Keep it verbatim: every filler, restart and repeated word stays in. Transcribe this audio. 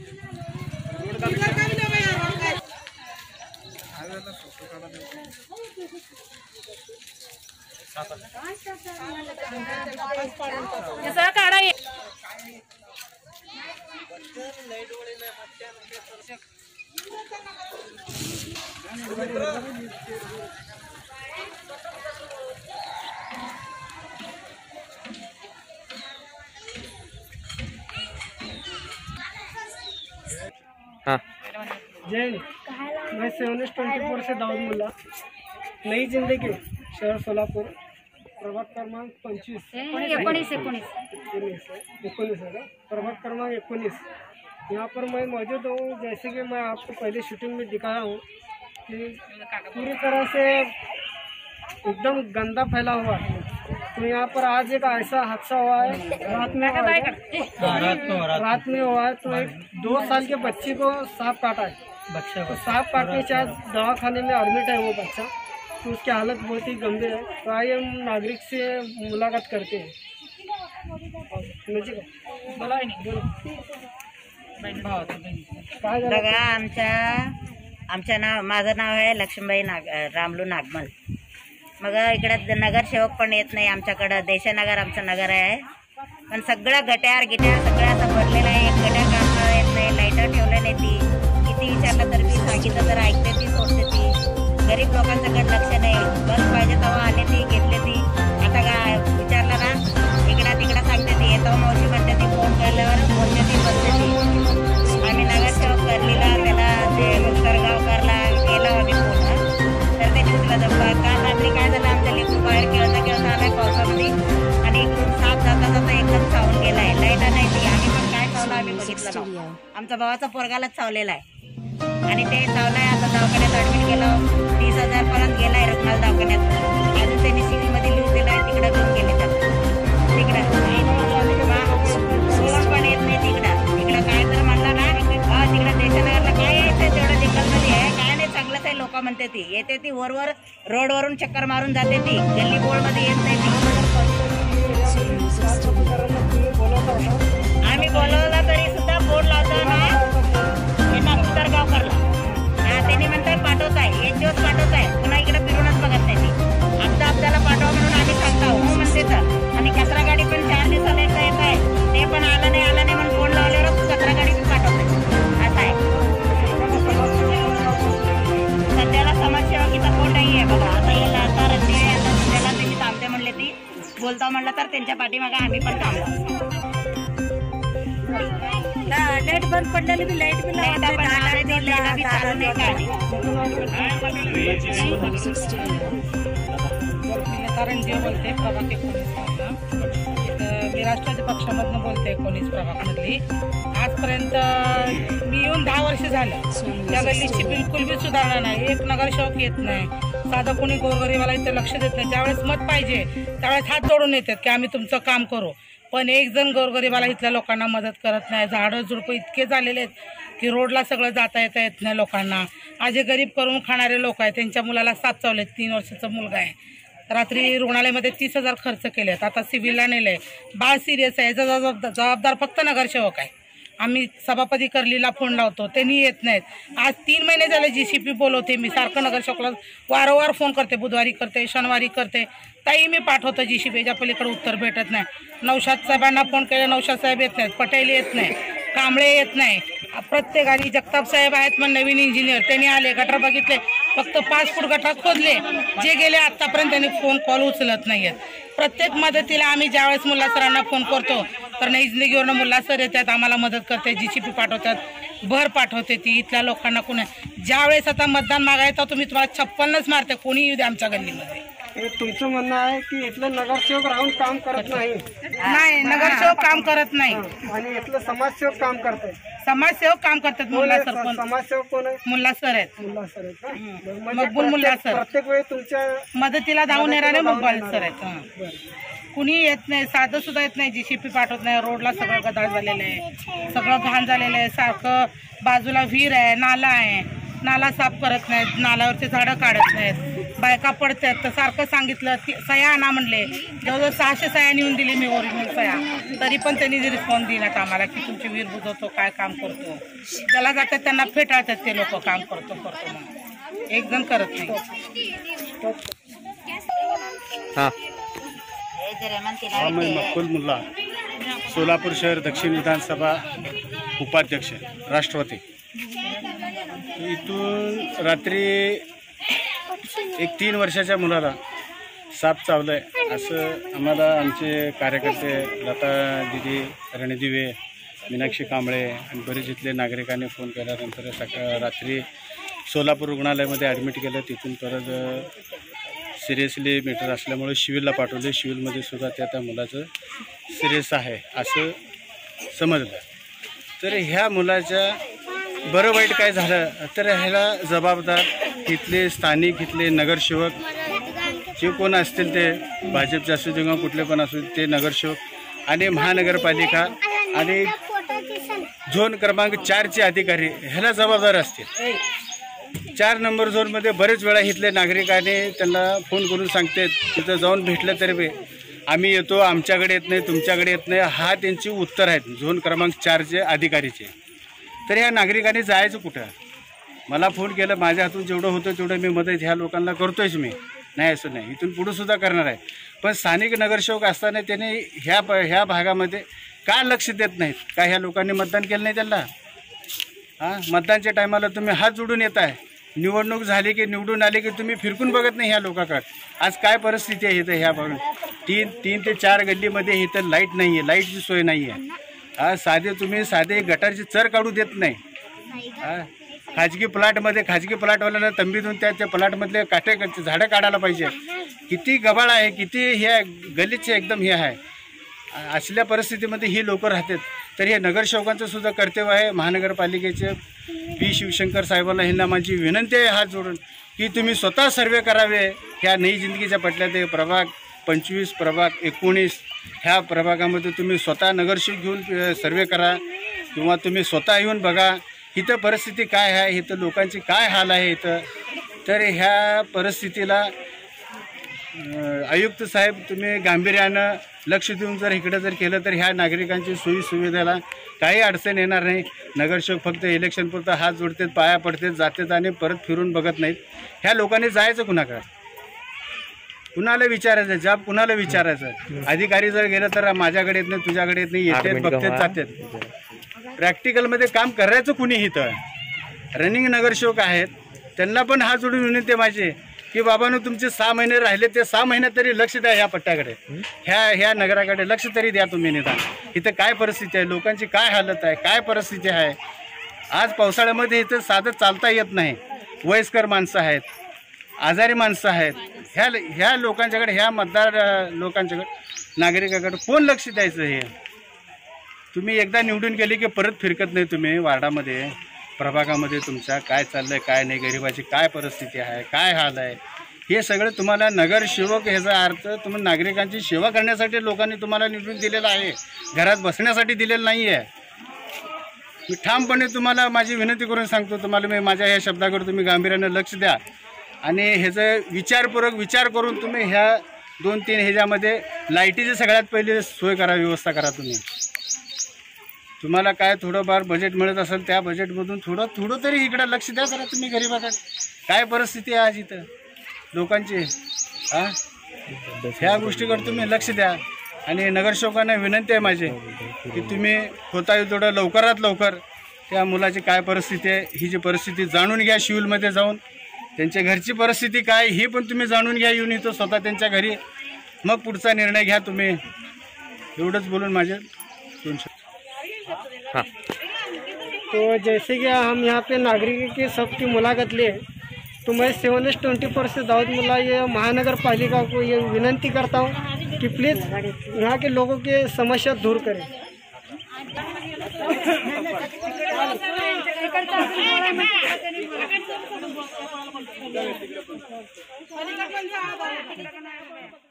काढा हाँ जय मैं सेवन ट्वेंटी फोर से दाऊद मुल्ला, नई जिंदगी शहर सोलापुर, प्रभाग क्रमांक पंचवीस एकोनीस एकोनीस एकोनीस है ना, प्रभाग क्रमांक एकोनीस। यहाँ पर मैं मौजूद हूँ। जैसे कि मैं आपको पहले शूटिंग में दिखाया हूँ कि पूरी तरह से एकदम गंदा फैला हुआ है। तो यहाँ पर आज एक ऐसा हादसा हुआ है, रात में हुआ है, रात में रात में हुआ है। तो एक दो साल के बच्चे को सांप काटा है, बच्चा को सांप काटने के बाद दवाखाने में एडमिट है वो बच्चा। तो उसकी हालत बहुत ही गंभीर है। तो आइए हम नागरिक से मुलाकात करते हैं। बोला बघा, आमच्या आमचं नाव माझं नाव आहे लक्ष्मीबाई नाग रामलू नागमल। मग इकडं नगरसेवक पण येत नाही आमच्याकडं। देशनगर आमचं नगर आहे, पण सगळं गट्यार गिट्यार सगळं असं भरलेलं आहे। एक गट्यार काढता येत नाही, लाईटर ठेवले नाही, ती किती विचारलं तर मी सांगितलं तर ऐकते ती, सोडते ती। गरीब लोकांचं कडे लक्ष नाही, बस पाहिजे तेव्हा आले ती, घेतले ती। आता का विचारलं ना इकडा तिकडा सांगते ती, येतो मावशी म्हणते ती, फोन केल्यावर बोलते ती, बोलते ती। आम्ही नगरसेवक करलीला त्याला ते मुस्करगावकरला गेला आम्ही फोन, तर त्यांनी म्हटलं तर काल रात्री काय झालं, आमच्या लेकरू बाहेर खेळता खेळता आलाय पावसामध्ये आणि इकडून साप जाता जाता एकदम चावून गेलाय। लाईटा नाही ती, आम्ही पण काय चावलं आम्ही बघितलं ना। आमचा भावाचा पोरगालाच चावलेला आहे आणि ते चावलाय। आता दवाखान्यात ऍडमिट केलं, तीस हजार पर्यंत गेलाय रत्नाल दवाखान्यात। अजून त्यांनी सिव्हिल मध्ये लिहून दिलाय, तिकडे घेऊन गेले त्याला तिकडं पण येत नाही तिकडं। तिकडं काय तर म्हणला ना तिकडं देशनगरला काय यायचंय, तेवढं जंगलमध्ये आहे, काय नाही चांगलंच आहे लोक म्हणते ती। येते ती वरवर रोडवरून चक्कर मारून जाते ती, गल्ली बोळमध्ये येत नाही ती। आम्ही बोलवला तरी सुद्धा बोर्ड लावतो ना यांना मुस्करगावकरला, हा त्यांनी म्हणताय पाठवताय, एक दिवस पाठवताय, पुन्हा इकडे फिरूनच बघत नाही ती। आपदा आपल्याला पाठवा म्हणून आम्ही सांगतो हो म्हणते तर। आणि कचरा गाडी पण चार दिवसाला एकदा येत आहे, ते पण आलं नाही आलं नाही म्हणून फोन लावल्यावर कचरा गाडी पण पाठवते, असं आहे। सध्याला समाजसेवकीचा कोण नाही आहे बघा। आता हे आता रस्ते आता सध्याला त्यांची थांबते म्हणले ती, बोलता म्हणलं तर त्यांच्या पाठीमागे आम्ही पण थांबलो। लाईट बंद पडलेली बी लाईट बी लाईट बी चालू नाही काही। कारण जे बोलते प्रभाग एकोणीस, मी राष्ट्रवादी पक्षामधनं बोलते एकोणीस प्रभागमधली। आजपर्यंत मी येऊन दहा वर्ष झालं, त्या गल्लीची बिलकुल बी सुधारणा नाही। एक नगरसेवक येत नाही, साधं कोणी गोरगरीबाला इथे लक्ष देत नाही। ज्यावेळेस मत पाहिजे त्यावेळेस हात जोडून येतात की आम्ही तुमचं काम करू, पण एक जण गोरगरीबाला इथल्या लोकांना मदत करत नाही। झाडं झुडपं इतके झालेले आहेत की रोडला सगळं जाता येता येत नाही लोकांना। आज जे गरीब करून खाणारे लोक आहेत त्यांच्या मुलाला साप चावलेत, तीन वर्षाचा मुलगा आहे, रात्री रुग्णालयामध्ये तीस हजार खर्च केलेत, आता सिव्हिलला नेलंय, बाळ सिरियस आहे। याचा जबाबदार फक्त नगरसेवक आहे। आम्ही सभापती करलीला फोन लावतो, त्यांनी येत नाहीत। आज तीन महिने झाले जी सी पी बोलवते मी, सारखं नगरसेवकला वारंवार फोन करते, बुधवारी करते, शनिवारी करते, ताई मी पाठवतो जी सी पी, याच्या पलीकडे उत्तर भेटत नाही। नौशाद साहेबांना फोन केले, नौशाद साहेब येत नाहीत, पटेल येत नाही, कांबळे येत नाही, प्रत्येक आणि जगताप साहेब आहेत मग नवीन इंजिनियर, त्यांनी आले, गटर बघितले, फक्त पाच फूट गटर खोदले, जे गेले आतापर्यंत त्यांनी फोन कॉल उचलत नाहीयेत। प्रत्येक मदतीला आम्ही ज्यावेळेस मुल्ला सरांना फोन करतो तर नई जिंदगीवरनं मुल्ला सर येतात, आम्हाला मदत करते, जी सी पी पाठवतात, भर पाठवते ती इथल्या लोकांना। कुणा ज्यावेळेस आता मतदान मागायचं तुम्ही तुम्हाला छप्पनच मारते, कोणी येऊ दे आमच्या गल्लीमध्ये। तुमचं म्हणणं आहे की इथलं नगरसेवक राहून काम करत नाही? नाही, नगरसेवक काम करत नाही आणि इथलं समाजसेवक काम करत आहे। समाजसेवक काम करतात, मुल्ला सर पण। समाजसेवक कोण आहे? मुल्ला सर आहेत, मुल्ला सर आहेत। मकबूल मुल्ला सर प्रत्येक वेळी तुमच्या मदतीला धावून येणारे मकबूल सर आहेत। कुणी येत नाही, साधं सुद्धा येत नाही, जी सी पी पाठवत नाही। रोडला सगळं गदाळ झालेलं आहे, सगळं घाण झालेलं आहे, सारखं बाजूला विहीर आहे, नाला आहे, नाला साफ करत नाहीत, नाल्यावरचे झाडं काढत नाहीत, बायका पडतात तर सारखं सांगितलं ती सह्या आणा म्हणले, जवळजवळ सहाशे सह्या नेऊन दिली मी ओरिजिनल सह्या, तरी पण त्यांनी रिस्पॉन्स दिलात आम्हाला की तुमची वीर बुजवतो काय काम करतो, ज्याला जातात त्यांना फेटाळतात ते लोक काम करतो करतो म्हणून, एक जण करत नाही. हां मैं मक्कुल मुल्ला, सोलापूर शहर दक्षिण विधानसभा उपाध्यक्ष राष्ट्रवादी. इथून रात्री एक तीन वर्षाच्या मुलाला साप चावलाय असं आम्हाला आमचे कार्यकर्ते लता दिदी, रणदिवे, मीनाक्षी कांबळे आणि बरेच इथले नागरिकांनी फोन केल्यानंतर सकाळ रात्री सोलापूर रुग्णालयामध्ये ॲडमिट केलं. तिथून परत सिरियसली मॅटर असल्यामुळे सिव्हिलला पाठवले. सिव्हिलमध्ये सुद्धा त्या त्या मुलाचं सिरियस आहे असं समजलं. तर ह्या मुलाच्या बरं वाईट काय झालं तर ह्याला जबाबदार इथले स्थानिक, इथले नगरसेवक जे कोण असतील ते भाजपचे असू दे किंवा कुठले पण असू ते नगरसेवक आणि महानगरपालिका आणि झोन क्रमांक चारचे अधिकारी ह्याला जबाबदार असतील. चार नंबर झोनमध्ये बरेच वेळा इथले नागरिकांनी त्यांना फोन करून सांगतात, तिथं जाऊन भेटलं तरी बे आम्ही येतो, आमच्याकडे येत नाही, तुमच्याकडे येत नाही, हा त्यांची उत्तर आहेत झोन क्रमांक चारचे अधिकारीचे. तर ह्या नागरिकांनी जायचं कुठं? मला फोन केलं, माझ्या हातून जेवढं होतं तेवढं मी मदत ह्या लोकांना करतोयच मी, नाही असं नाही, इथून पुढं सुद्धा करणार आहे. पण स्थानिक नगरसेवक असताना त्याने ह्या ह्या भागामध्ये का लक्ष देत नाहीत? का ह्या लोकांनी मतदान केलं नाही त्यांना? हां, मतदानच्या टायमाला तुम्ही हात जोडून येत आहे, निवडणूक झाली की निवडून आले की तुम्ही फिरकून बघत नाही ह्या लोकांकडे. आज काय परिस्थिती आहे इथं ह्या भागात? तीन तीन ते चार गल्लीमध्ये इथं लाईट नाही आहे, लाईटची सोय नाही आहे. हा, साधे तुम्ही साधे गटारची चर काढू देत नाही. हा, खाजगी प्लॉटमध्ये खाजगी प्लॉटवाल्यांना तंबी देऊन त्या त्या प्लॉटमधले काटे झाडं काढायला पाहिजे. किती गबाळ आहे, किती हे गलीचे एकदम हे आहे. असल्या परिस्थितीमध्ये ही लोकं राहतात. तर हे नगरसेवकांचं सुद्धा कर्तव्य आहे. महानगरपालिकेचे पी शिवशंकर साहेबांना ह्यांना माझी विनंती आहे हात जोडून की तुम्ही स्वतः सर्वे करावे. ह्या नई जिंदगीच्या पटल्यात प्रभाग पंचवीस, प्रभाग एकोणीस ह्या प्रभागामध्ये तुम्ही स्वतः नगरसेवक घेऊन सर्वे करा किंवा तुम्ही स्वतः येऊन बघा इथं परिस्थिती काय आहे, इथं लोकांची काय हाल आहे इथं. तर ह्या परिस्थितीला आयुक्त साहेब तुम्ही गांभीर्यानं लक्ष देऊन जर इकडे जर केलं तर ह्या नागरिकांची सोयी सुविधेला काही अडचण येणार नाही. नगरसेवक फक्त इलेक्शनपुरतं हात जोडतात, पाया पडतात, जातात आणि परत फिरून बघत नाहीत. ह्या लोकांनी जायचं कुणाकडे? कुणाला विचारायचं? जॉब कुणाला विचारायचं? अधिकारी जर गेलं तर माझ्याकडे येत नाही, तुझ्याकडे येत नाही, येतात, बघतात, जातात. प्रॅक्टिकलमध्ये काम करायचं कुणी इथं? रनिंग नगरसेवक आहेत, त्यांना पण हात जोडून विनंती माझी की बाबांनो तुमचे सहा महिने राहिले ते सहा महिन्यात तरी लक्ष द्या ह्या पट्ट्याकडे, ह्या ह्या नगराकडे लक्ष तरी द्या तुम्ही निदान. इथं काय परिस्थिती आहे, लोकांची काय हालत आहे, काय परिस्थिती आहे. आज पावसाळ्यामध्ये इथं साधं चालता येत नाही. वयस्कर माणसं आहेत, आजारी माणसं आहेत. ह्या ह्या लोकांच्याकडे, ह्या मतदार लोकांच्याकडे, नागरिकाकडे कोण लक्ष द्यायचं? हे तुम्ही एकदा निवडून गेले की परत फिरकत नाही तुम्ही वार्डामध्ये, प्रभागामध्ये तुमच्या काय चाललंय, काय नाही, गरिबाची काय परिस्थिती आहे, काय हाल आहे, हे सगळं तुम्हाला नगरसेवक ह्याचा अर्थ तुम्ही नागरिकांची सेवा करण्यासाठी लोकांनी तुम्हाला निवडून दिलेलं आहे, घरात बसण्यासाठी दिलेलं नाही आहे. मी ठामपणे तुम्हाला माझी विनंती करून सांगतो, तुम्हाला मी माझ्या ह्या शब्दाकडे तुम्ही गांभीर्यानं लक्ष द्या आणि ह्याचं विचारपूर्वक विचार करून तुम्ही ह्या दोन तीन ह्याच्यामध्ये लाईटीची सगळ्यात पहिले सोय करा, व्यवस्था करा. तुम्ही तुम्हाला काय थोडंफार बजेट मिळत असेल त्या बजेटमधून थोडं थोडं तरी इकडं लक्ष द्या जरा तुम्ही गरिबाकडे. काय परिस्थिती आहे आज इथं लोकांची, हां ह्या गोष्टीकडे तुम्ही लक्ष द्या. आणि नगरसेवकांना विनंती आहे माझी की तुम्ही होता येईल थोडं लवकरात लवकर त्या मुलाची काय परिस्थिती आहे ही जी परिस्थिती जाणून घ्या. शिवलमध्ये जाऊन त्यांच्या घरची परिस्थिती काय ही पण तुम्ही जाणून घ्या येऊन इथं स्वतः त्यांच्या घरी, मग पुढचा निर्णय घ्या तुम्ही. एवढंच बोलून माझे दोन शब्द. हाँ। तो जैसे कि हम यहाँ पे नागरिक की सबकी मुलाकात लिए, तो मैं सेवन एस ट्वेंटी फोर से दाऊद मुल्ला ये महानगर पालिका को ये विनंती करता हूँ कि प्लीज़ यहाँ के लोगों की समस्या दूर करें.